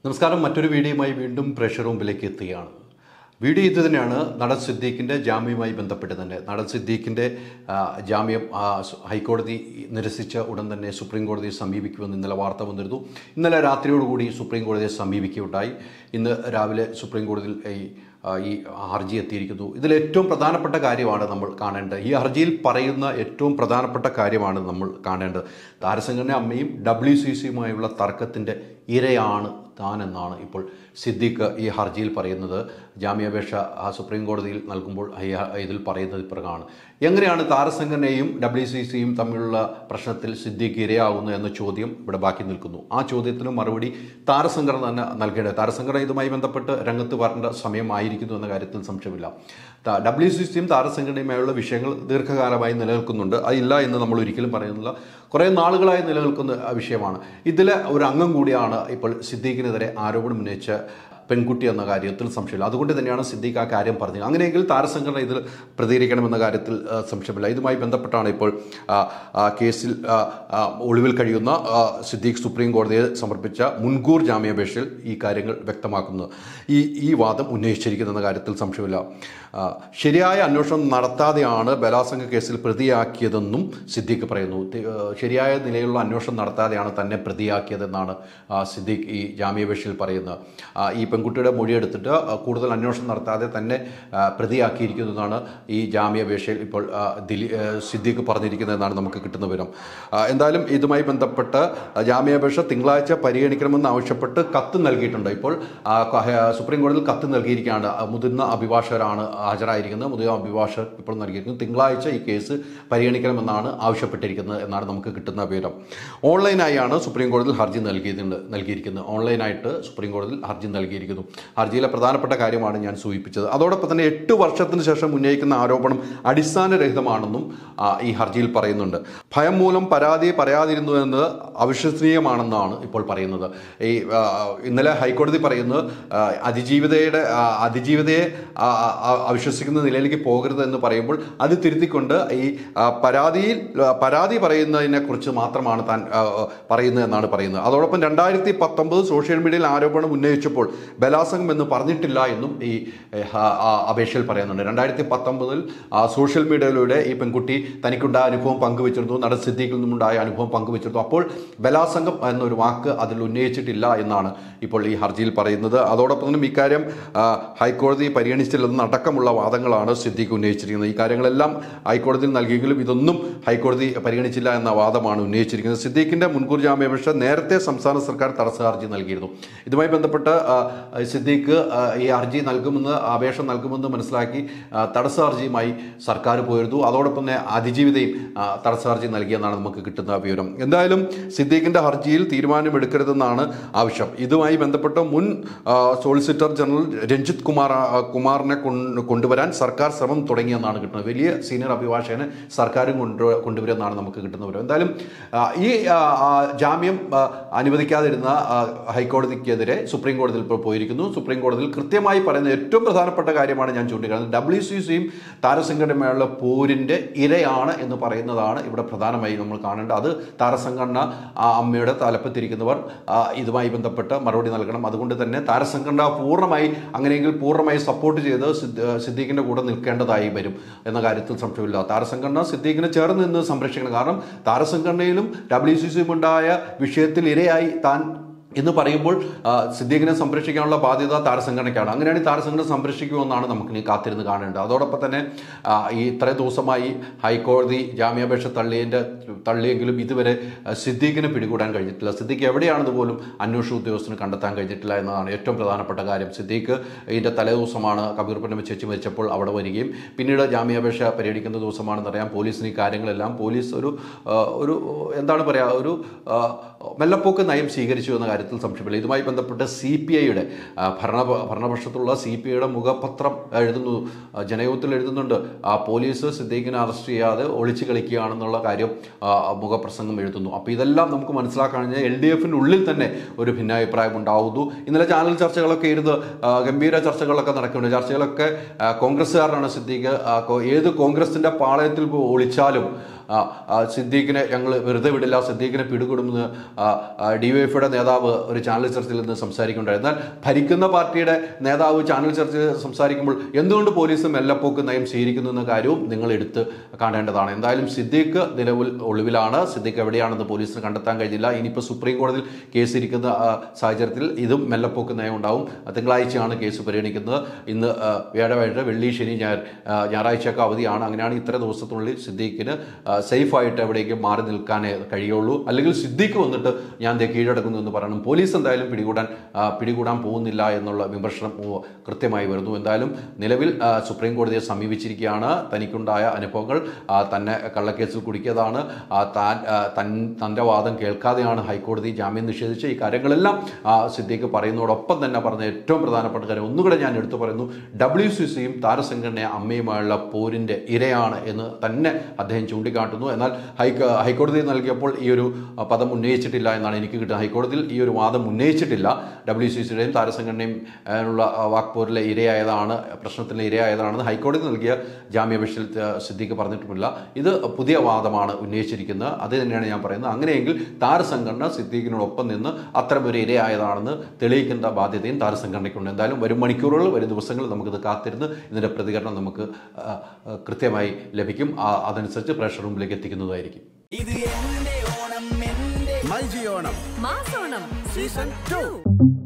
നമസ്കാരം. മറ്റൊരു വീഡിയോയുമായി വീണ്ടും പ്രേക്ഷക റൂമിലേക്ക് എത്തുകയാണ്. വീഡിയോ ഇത് തന്നെയാണ്. നടൻ സിദ്ദീഖിൻ്റെ ജാമ്യവുമായി ബന്ധപ്പെട്ട് തന്നെ നടൻ സിദ്ദീഖിൻ്റെ ജാമ്യം ഹൈക്കോടതി നിരസിച്ച ഉടൻ തന്നെ സുപ്രീം കോടതിയെ സമീപിക്കുമെന്ന് ഇന്നലെ വാർത്ത വന്നിരുന്നു. ഇന്നലെ രാത്രിയോടുകൂടി സുപ്രീം കോടതിയെ സമീപിക്കുകയുണ്ടായി. ഇന്ന് രാവിലെ സുപ്രീം കോടതിയിൽ ഈ ഹർജി എത്തിയിരിക്കുന്നു. ഇതിൽ ഏറ്റവും പ്രധാനപ്പെട്ട കാര്യമാണ് നമ്മൾ കാണേണ്ടത്. ഈ ഹർജിയിൽ പറയുന്ന ഏറ്റവും പ്രധാനപ്പെട്ട കാര്യമാണ് നമ്മൾ കാണേണ്ടത്. താരസംഘടന അമ്മയും WCCയുമായുള്ള തർക്കത്തിൻ്റെ ഇരയാണ് താനെന്നാണ് ഇപ്പോൾ സിദ്ദീഖ് ഈ ഹർജിയിൽ പറയുന്നത്. ജാമ്യാപേക്ഷ സുപ്രീം കോടതിയിൽ നൽകുമ്പോൾ ഇതിൽ പറയുന്നത് ഇപ്രകാരമാണ്. എങ്ങനെയാണ് താരസംഘടനയും WCCയും തമ്മിലുള്ള പ്രശ്നത്തിൽ സിദ്ദീഖ് ഇരയാവുന്നു എന്ന ചോദ്യം ഇവിടെ ബാക്കി നിൽക്കുന്നു. ആ ചോദ്യത്തിന് മറുപടി താരസംഘടന തന്നെ നൽകേണ്ടത്. താരസംഘടന ഇതുമായി ബന്ധപ്പെട്ട് രംഗത്ത് വരേണ്ട സമയമായിരിക്കുന്നു എന്ന കാര്യത്തിൽ സംശയമില്ല. WCCയും താരസംഘടനയുമായുള്ള വിഷയങ്ങൾ ദീർഘകാലമായി നിലനിൽക്കുന്നുണ്ട്. അതില്ല എന്ന് നമ്മൾ ഒരിക്കലും പറയുന്നില്ല. കുറേ നാളുകളായി നിലനിൽക്കുന്ന വിഷയമാണ്. ഇതിലെ ഒരു അംഗം കൂടിയാണ് ഇപ്പോൾ സിദ്ദീഖിനെതിരെ ആരോപണം ഉന്നയിച്ച പെൺകുട്ടി എന്ന കാര്യത്തിൽ സംശയമില്ല. അതുകൊണ്ട് തന്നെയാണ് സിദ്ദീഖ് ആ കാര്യം പറഞ്ഞത്. അങ്ങനെയെങ്കിൽ താരസംഘടന ഇതിൽ പ്രതികരിക്കണമെന്ന കാര്യത്തിൽ സംശയമില്ല. ഇതുമായി ബന്ധപ്പെട്ടാണ് ഇപ്പോൾ കേസിൽ ഒളിവിൽ കഴിയുന്ന സിദ്ദീഖ് സുപ്രീം കോടതിയെ സമർപ്പിച്ച മുൻകൂർ ജാമ്യാപേക്ഷയിൽ ഈ കാര്യങ്ങൾ വ്യക്തമാക്കുന്നത്. ഈ വാദം ഉന്നയിച്ചിരിക്കുന്ന കാര്യത്തിൽ സംശയമില്ല. ശരിയായ അന്വേഷണം നടത്താതെയാണ് ബലാത്സംഗ കേസിൽ പ്രതിയാക്കിയതെന്നും സിദ്ദീഖ് പറയുന്നു. ശരിയായ നിലയിലുള്ള അന്വേഷണം നടത്താതെയാണ് തന്നെ പ്രതിയാക്കിയതെന്നാണ് സിദ്ദീഖ് ഈ ജാമ്യാപേക്ഷയിൽ പറയുന്നത്. ഈ പെൺകുട്ടിയുടെ മൊഴിയെടുത്തിട്ട് കൂടുതൽ അന്വേഷണം നടത്താതെ തന്നെ പ്രതിയാക്കിയിരിക്കുന്നതാണ് ഈ ജാമ്യാപേക്ഷയിൽ ഇപ്പോൾ സിദ്ദീഖ് പറഞ്ഞിരിക്കുന്നതെന്നാണ് നമുക്ക് കിട്ടുന്ന വിവരം. എന്തായാലും ഇതുമായി ബന്ധപ്പെട്ട് ജാമ്യാപേക്ഷ തിങ്കളാഴ്ച പരിഗണിക്കണമെന്ന് ആവശ്യപ്പെട്ട് കത്ത് നൽകിയിട്ടുണ്ട്. ഇപ്പോൾ സുപ്രീം കോടതിയിൽ കത്ത് നൽകിയിരിക്കുകയാണ്. മുതിർന്ന അഭിഭാഷകരാണ് ഹാജരായിരിക്കുന്നത്. മുതിർന്ന അഭിഭാഷകർ ഇപ്പോൾ നൽകിയിരിക്കുന്നത് തിങ്കളാഴ്ച ഈ കേസ് പരിഗണിക്കണമെന്നാണ് ആവശ്യപ്പെട്ടിരിക്കുന്നത് എന്നാണ് നമുക്ക് കിട്ടുന്ന വിവരം. ഓൺലൈനായാണ് സുപ്രീം കോടതിയിൽ ഹർജി നൽകിയിരിക്കുന്നത്. ഓൺലൈനായിട്ട് സുപ്രീം കോടതിയിൽ ഹർജി നൽകിയിരിക്കുന്നു. ഹർജിയിലെ പ്രധാനപ്പെട്ട കാര്യമാണ് ഞാൻ സൂചിപ്പിച്ചത്. അതോടൊപ്പം തന്നെ 8 വർഷത്തിന് ശേഷം ഉന്നയിക്കുന്ന ആരോപണം അടിസ്ഥാനരഹിതമാണെന്നും ഈ ഹർജിയിൽ പറയുന്നുണ്ട്. ഭയം മൂലം പരാതി പറയാതിരുന്നു എന്നത് അവിശ്വസനീയമാണെന്നാണ് ഇപ്പോൾ പറയുന്നത്. ഈ ഇന്നലെ ഹൈക്കോടതി പറയുന്നത് അതിജീവിതയെ അവിശ്വസിക്കുന്ന നിലയിലേക്ക് പോകരുത് എന്ന് പറയുമ്പോൾ അത് തിരുത്തിക്കൊണ്ട് ഈ പരാതി പറയുന്നതിനെ കുറിച്ച് മാത്രമാണ് താൻ പറയുന്നത് എന്നാണ് പറയുന്നത്. അതോടൊപ്പം 2019 സോഷ്യൽ മീഡിയയിൽ ആരോപണം ഉന്നയിച്ചപ്പോൾ ബലാത്സംഗം എന്ന് പറഞ്ഞിട്ടില്ല എന്നും ഈ അപേക്ഷയിൽ പറയുന്നുണ്ട്. 2019 സോഷ്യൽ മീഡിയയിലൂടെ ഈ പെൺകുട്ടി തനിക്കുണ്ടായ അനുഭവം പങ്കുവച്ചിരുന്നു. നടൻ സിദ്ദീഖിൽ നിന്നുണ്ടായ അനുഭവം പങ്കുവച്ചിരുന്നു. അപ്പോൾ ബലാത്സംഗം എന്നൊരു വാക്ക് അതിൽ ഉന്നയിച്ചിട്ടില്ല എന്നാണ് ഇപ്പോൾ ഈ ഹർജിയിൽ പറയുന്നത്. അതോടൊപ്പം തന്നെ ഇക്കാര്യം ഹൈക്കോടതി പരിഗണിച്ചില്ലെന്ന് അടക്കമുള്ള വാദങ്ങളാണ് സിദ്ദീഖ് ഉന്നയിച്ചിരിക്കുന്നത്. ഈ കാര്യങ്ങളെല്ലാം ഹൈക്കോടതിയിൽ നൽകിയെങ്കിലും ഇതൊന്നും ഹൈക്കോടതി പരിഗണിച്ചില്ല എന്ന വാദമാണ് ഉന്നയിച്ചിരിക്കുന്നത്. സിദ്ദീഖിന്റെ മുൻകൂർ ജാമ്യാപേക്ഷ നേരത്തെ സംസ്ഥാന സർക്കാർ തടസ്സ ഹർജി നൽകിയിരുന്നു. ഇതുമായി ബന്ധപ്പെട്ട് സിദ്ദീഖ് ഈ ഹർജി അപേക്ഷ നൽകുമെന്ന് മനസ്സിലാക്കി തടസ്സ ഹർജിയുമായി സർക്കാർ പോയിരുന്നു. അതോടൊപ്പം തന്നെ അതിജീവിതയും തടസ്സ ഹർജി നൽകിയെന്നാണ് നമുക്ക് കിട്ടുന്ന വിവരം. എന്തായാലും സിദ്ദീഖിന്റെ ഹർജിയിൽ തീരുമാനമെടുക്കരുതെന്നാണ് ആവശ്യം. ഇതുമായി ബന്ധപ്പെട്ട് മുൻ സോളിസിറ്റർ ജനറൽ രഞ്ജിത്ത് കുമാറിനെ കൊണ്ടുവരാൻ സർക്കാർ ശ്രമം തുടങ്ങിയെന്നാണ് കിട്ടുന്നത്. വലിയ സീനിയർ അഭിഭാഷകനെ സർക്കാരും കൊണ്ടുവരുമെന്നാണ് നമുക്ക് കിട്ടുന്ന വിവരം. എന്തായാലും ഈ ജാമ്യം അനുവദിക്കാതിരുന്ന ഹൈക്കോടതിക്കെതിരെ സുപ്രീം കോടതിയിൽ ഇപ്പോൾ പോയിരിക്കുന്നു. സുപ്രീം കോടതിയിൽ കൃത്യമായി പറയുന്ന ഏറ്റവും പ്രധാനപ്പെട്ട കാര്യമാണ് ഞാൻ ചൂണ്ടിക്കാണുന്നത്. WCCയും താരസംഘടനയുള്ള പോരിൻ്റെ ഇരയാണ് എന്ന് പറയുന്നതാണ് ഇവിടെ പ്രധാനമായി നമ്മൾ കാണേണ്ടത്. അത് താരസംഘടന അമ്മയുടെ തലപ്പത്തിരിക്കുന്നവർ ഇതുമായി ബന്ധപ്പെട്ട് മറുപടി നൽകണം. അതുകൊണ്ട് തന്നെ താരസംഘടന അങ്ങനെയെങ്കിൽ പൂർണ്ണമായി സപ്പോർട്ട് ചെയ്ത് സിദ്ദീഖിൻ്റെ കൂടെ നിൽക്കേണ്ടതായി വരും എന്ന കാര്യത്തിൽ സംശയമില്ല. താരസംഘടന സിദ്ദീഖിനെ ചേർന്ന് നിന്ന് സംരക്ഷിക്കണം. കാരണം താരസംഘടനയിലും WCCയും ഉണ്ടായ വിഷയത്തിൽ ഇരയായി താൻ എന്ന് പറയുമ്പോൾ സിദ്ദീഖിനെ സംരക്ഷിക്കാനുള്ള ബാധ്യത താരസംഘടനയ്ക്കാണ്. അങ്ങനെയാണ് താരസംഘടന സംരക്ഷിക്കുമെന്നാണ് നമുക്കിനി കാത്തിരുന്ന് കാണേണ്ടത്. അതോടൊപ്പം തന്നെ ഈ ഇത്രയും ദിവസമായി ഹൈക്കോടതി ജാമ്യാപേക്ഷ തള്ളിയെങ്കിലും ഇതുവരെ സിദ്ദീഖിനെ പിടികൂടാൻ കഴിഞ്ഞിട്ടില്ല. സിദ്ദീഖ് എവിടെയാണെന്ന് പോലും അന്വേഷണ ഉദ്യോഗസ്ഥന് കണ്ടെത്താൻ കഴിഞ്ഞിട്ടില്ല എന്നതാണ് ഏറ്റവും പ്രധാനപ്പെട്ട കാര്യം. സിദ്ദീഖ് ഇതിൻ്റെ തലേദിവസമാണ് കബീർ പൊന്നമ്മ ചേച്ചി മരിച്ചപ്പോൾ അവിടെ വരികയും പിന്നീട് ജാമ്യാപേക്ഷ പരിഗണിക്കുന്ന ദിവസമാണെന്നറിയാം. പോലീസിന് ഈ കാര്യങ്ങളെല്ലാം പോലീസ് ഒരു എന്താണ് പറയുക, ഒരു മെല്ലപ്പോക്ക് നയം സ്വീകരിച്ചു എന്ന കാര്യത്തിൽ സംശയമില്ല. ഇതുമായി ബന്ധപ്പെട്ട് CPIയുടെ ഭരണപക്ഷത്തുള്ള CPIയുടെ മുഖപത്രം ജനയോഗത്തിൽ എഴുതുന്നുണ്ട്. പോലീസ് സിദ്ദീഖിനെ അറസ്റ്റ് ചെയ്യാതെ ഒളിച്ചു കളിക്കുകയാണെന്നുള്ള കാര്യം മുഖപ്രസംഗം എഴുതുന്നു. അപ്പോൾ ഇതെല്ലാം നമുക്ക് മനസ്സിലാക്കാൻ കഴിഞ്ഞാൽ LDFിൻ്റെ ഉള്ളിൽ തന്നെ ഒരു ഭിന്നാഭിപ്രായം ഉണ്ടാവുന്നു. ഇന്നലെ ചാനൽ ചർച്ചകളൊക്കെ ഇരുന്ന് ഗംഭീര ചർച്ചകളൊക്കെ നടക്കുന്നുണ്ട്. ചർച്ചകളൊക്കെ കോൺഗ്രസ്സുകാരനാണ് സിദ്ദീഖ്. ഏത് കോൺഗ്രസിൻ്റെ പാളയത്തിൽ ഒളിച്ചാലും സിദ്ദീഖിനെ ഞങ്ങൾ വെറുതെ വിടില്ല, സിദ്ദീഖിനെ പിടികൂടുമെന്ന് DYFIയുടെ നേതാവ് ഒരു ചാനൽ ചർച്ചയിൽ നിന്ന് സംസാരിക്കുകയുണ്ടായി. എന്നാൽ ഭരിക്കുന്ന പാർട്ടിയുടെ നേതാവ് ചാനൽ ചർച്ചയിൽ സംസാരിക്കുമ്പോൾ എന്തുകൊണ്ട് പോലീസ് മെല്ലപ്പോക്ക് നയം സ്വീകരിക്കുന്നു എന്ന കാര്യവും നിങ്ങൾ എടുത്ത് കാണേണ്ടതാണ്. എന്തായാലും സിദ്ദീഖ് നിലവിൽ ഒളിവിലാണ്. സിദ്ദീഖ് എവിടെയാണെന്ന് പോലീസിന് കണ്ടെത്താൻ കഴിഞ്ഞില്ല. ഇനിയിപ്പോൾ സുപ്രീം കോടതിയിൽ കേസ് ഇരിക്കുന്ന സാഹചര്യത്തിൽ ഇതും മെല്ലപ്പോക്ക് നയം ഉണ്ടാവും. തിങ്കളാഴ്ചയാണ് കേസ് പരിഗണിക്കുന്നത്. ഇന്ന് വ്യാഴാഴ്ച, വെള്ളി, ശനി, ഞായറാഴ്ചയൊക്കെ അവധിയാണ്. അങ്ങനെയാണ് ഇത്ര ദിവസത്തിനുള്ളിൽ സിദ്ദീഖിന് സേഫായിട്ട് എവിടേക്കും മാറി നിൽക്കാനേ കഴിയുള്ളൂ. അല്ലെങ്കിൽ സിദ്ദീഖ് വന്നിട്ട് ഞാൻ കീഴടക്കുന്നു എന്ന് പറയണം. പോലീസ് എന്തായാലും പിടികൂടാൻ പോകുന്നില്ല എന്നുള്ള വിമർശനം കൃത്യമായി വരുന്നു. എന്തായാലും നിലവിൽ സുപ്രീം കോടതിയെ സമീപിച്ചിരിക്കുകയാണ്. തനിക്കുണ്ടായ അനുഭവങ്ങൾ, തന്നെ കള്ളക്കേസിൽ കുടുക്കിയതാണ്, തൻ്റെ വാദം കേൾക്കാതെയാണ് ഹൈക്കോടതി ജാമ്യം നിഷേധിച്ച ഈ കാര്യങ്ങളെല്ലാം സിദ്ദീഖ് പറയുന്നതോടൊപ്പം തന്നെ പറഞ്ഞ ഏറ്റവും പ്രധാനപ്പെട്ട കാര്യം ഒന്നുകൂടെ ഞാൻ എടുത്തു പറയുന്നു. WCCയും താരസംഘടന അമ്മയുമായുള്ള പോരിൻ്റെ ഇരയാണ് എന്ന് തന്നെ അദ്ദേഹം ചൂണ്ടിക്കാട്ടുന്നു. എന്നാൽ ഹൈക്കോടതി നൽകിയപ്പോൾ ഈ ഒരു പദം ഉന്നയിച്ചിട്ടില്ല എന്നാണ് എനിക്ക് കിട്ടുന്നത്. ഹൈക്കോടതിയിൽ ഈ ഒരു വാദം ഉന്നയിച്ചിട്ടില്ല. WCCയുടെയും താരസംഘടനയും ഉള്ള വാക്പോരിലെ ഇരയായതാണ്, പ്രശ്നത്തിലെ ഇരയായതാണെന്ന് ഹൈക്കോടതി നൽകിയ ജാമ്യാപേക്ഷയിൽ സിദ്ദീഖ് പറഞ്ഞിട്ടുമില്ല. ഇത് പുതിയ വാദമാണ് ഉന്നയിച്ചിരിക്കുന്നത്. അത് തന്നെയാണ് ഞാൻ പറയുന്നത്. അങ്ങനെയെങ്കിൽ താരസംഘടന സിദ്ദീഖിനോടൊപ്പം നിന്ന് അത്തരമൊരു ഇരയായതാണെന്ന് തെളിയിക്കേണ്ട ബാധ്യതയും താരസംഘടനയ്ക്കുണ്ട്. എന്തായാലും വരും മണിക്കൂറുകൾ, വരും ദിവസങ്ങൾ നമുക്കിത് കാത്തിരുന്ന് ഇതിൻ്റെ പ്രതികരണം നമുക്ക് കൃത്യമായി ലഭിക്കും. അതനുസരിച്ച് പ്രേക്ഷകർ മുമ്പിലേക്ക് എത്തിക്കുന്നതായിരിക്കും. ഇത് എന്റെ ഓണം, എന്റെ മൈജി ഓണം, മാസോണം സീസൺ 2.